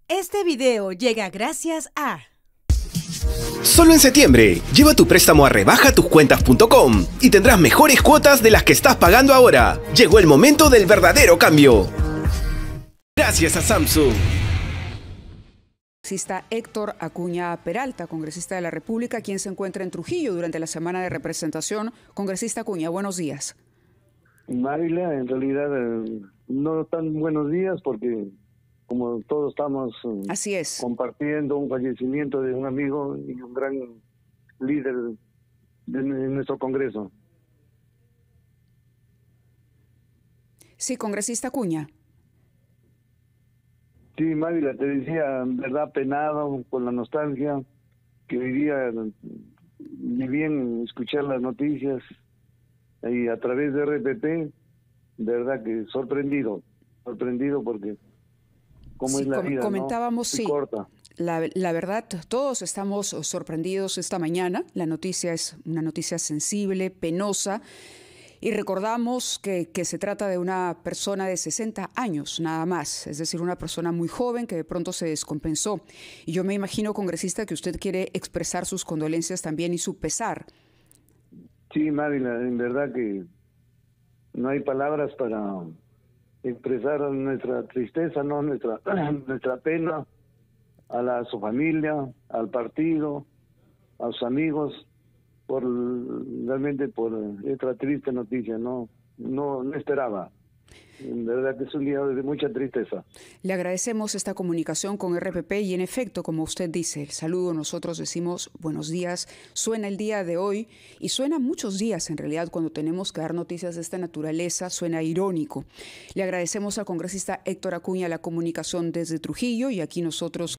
Este video llega gracias a... Solo en septiembre, lleva tu préstamo a rebajatucuentas.com y tendrás mejores cuotas de las que estás pagando ahora. Llegó el momento del verdadero cambio. Gracias a Samsung. Congresista Héctor Acuña Peralta, congresista de la República, quien se encuentra en Trujillo durante la semana de representación. Congresista Acuña, buenos días. Mávila, en realidad no tan buenos días porque como todos estamos Así es. compartiendo un fallecimiento de un amigo y un gran líder de nuestro Congreso. Sí, congresista Acuña. Sí, Mávila, te decía, verdad, penado con la nostalgia, que hoy día, ni bien escuchar las noticias y a través de RPP, verdad que sorprendido porque cómo Sí, es la vida, comentábamos, ¿no? sí. Corta. La verdad, todos estamos sorprendidos esta mañana. La noticia es una noticia sensible, penosa. Y recordamos que se trata de una persona de 60 años, nada más. Es decir, una persona muy joven que de pronto se descompensó. Y yo me imagino, congresista, que usted quiere expresar sus condolencias también y su pesar. Sí, Mávila, en verdad que no hay palabras para expresar nuestra tristeza, no nuestra pena a su familia, al partido, a sus amigos, realmente por esta triste noticia. No esperaba. En verdad que es un día de mucha tristeza. Le agradecemos esta comunicación con RPP y en efecto, como usted dice, el saludo, nosotros decimos buenos días, suena el día de hoy y suena muchos días en realidad cuando tenemos que dar noticias de esta naturaleza, suena irónico. Le agradecemos al congresista Héctor Acuña la comunicación desde Trujillo y aquí nosotros